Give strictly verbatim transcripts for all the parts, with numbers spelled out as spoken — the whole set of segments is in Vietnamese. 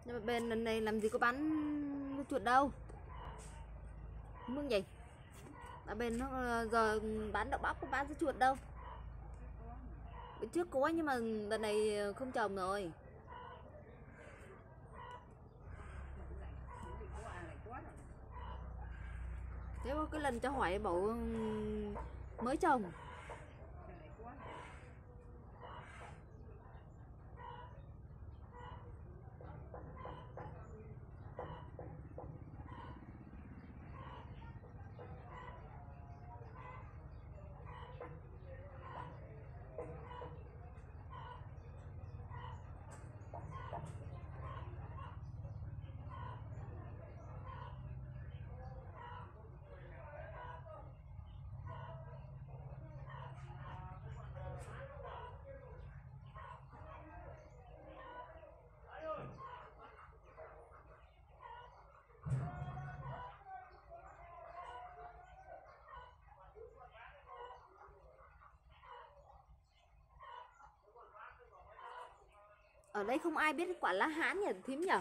Nhưng mà bên lần này làm gì có bán chuột đâu. Mương gì? Ở bên nó giờ bán đậu bắp có bán dưa chuột đâu. Bên trước có nhưng mà lần này không trồng rồi. Thế mà cái lần cho hỏi bảo mới trồng. Ở đây không ai biết quả lá hán nhỉ thím nhỉ?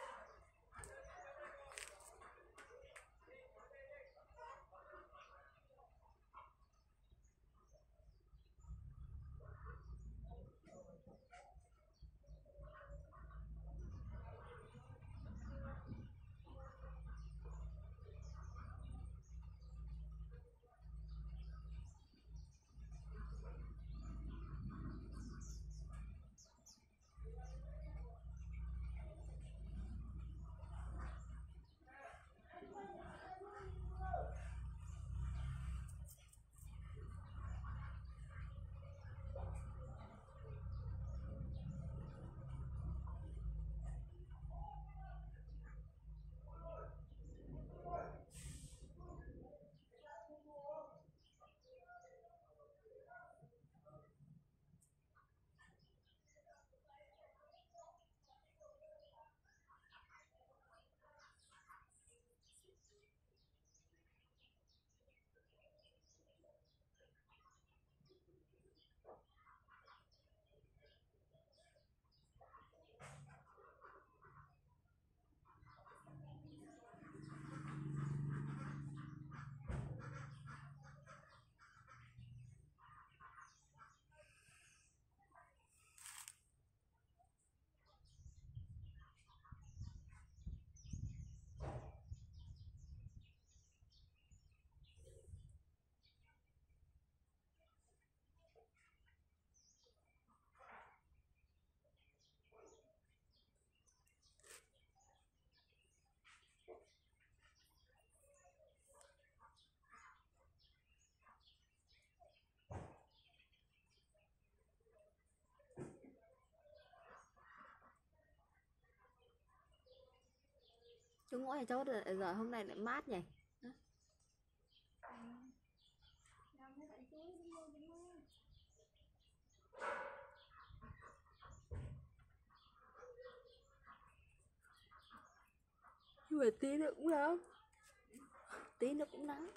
Chú ngõ nhà cháu giờ hôm nay lại mát nhỉ? Nhưng mà tí nữa cũng nắng. Tí nữa cũng nắng.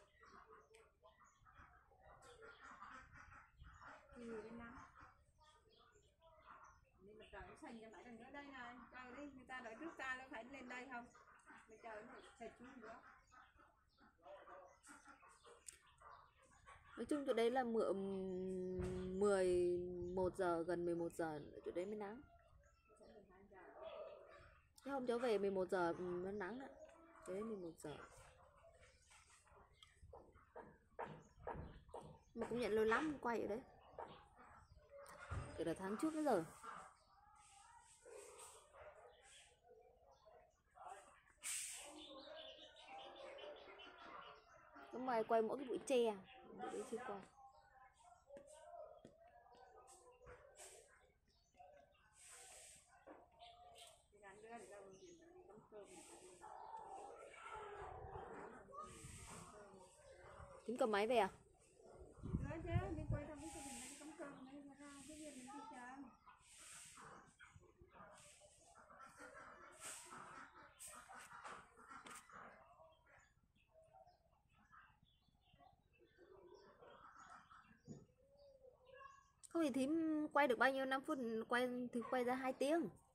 Trời nó xanh ra mãi đằng nữa đây này, trời đi, người ta đợi trước ta nó phải lên đây không? Bây giờ nó sệt xuống nữa. Nói chung chỗ đấy là mười một giờ, gần mười một giờ chỗ đấy mới nắng. Cái hôm cháu về mười một giờ nó nắng ạ. Chỗ đấy mười một giờ. Mà cũng nhận lâu lắm quay ở đấy. Kể là tháng trước đến giờ. Hôm nay quay mỗi cái bụi tre, bụi đấy chưa quay. Thím cầm máy về à? Nói chứ, đi quay trong cái gia đình này cắm cơm này ra cái viên mình đi chờ. Không thì thím quay được bao nhiêu năm phút, quay thì quay ra hai tiếng.